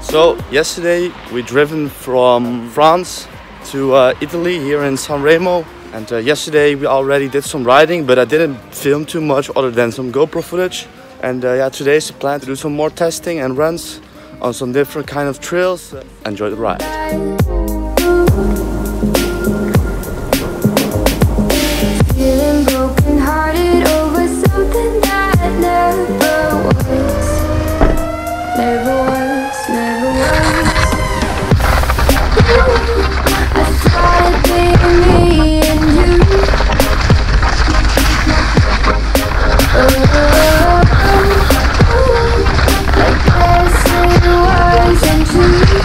So yesterday we driven from France to Italy here in Sanremo, and yesterday we already did some riding, but I didn't film too much other than some GoPro footage. And yeah, today is the plan to do some more testing and runs on some different kind of trails. Enjoy the ride. Feeling broken hearted over something that never was. I thought it'd be me and you. I guess it wasn't true.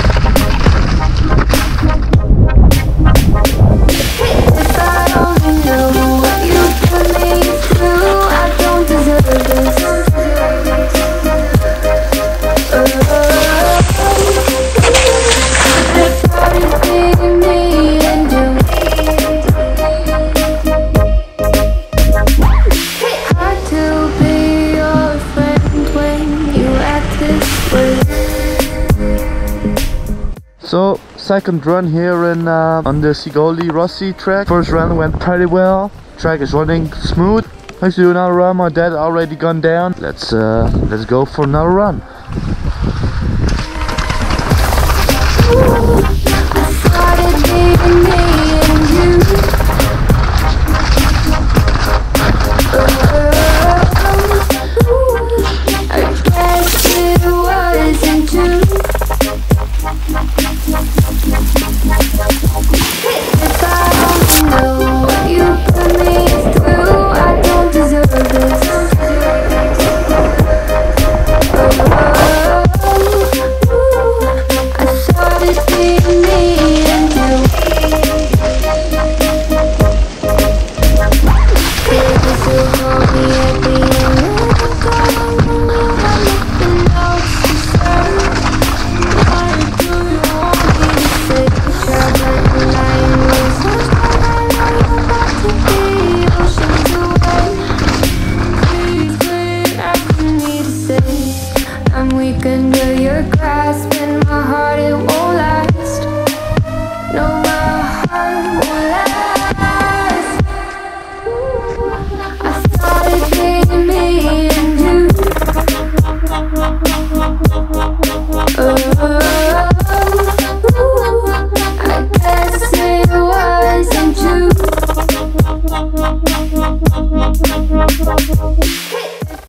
If I only knew what you put me through, I don't deserve this. So, second run here in on the Sigoli Rossi track. First run went pretty well. Track is running smooth. Let's do another run. My dad already gone down. Let's go for another run. I'm weak under your grasp, and my heart, it won't last. No.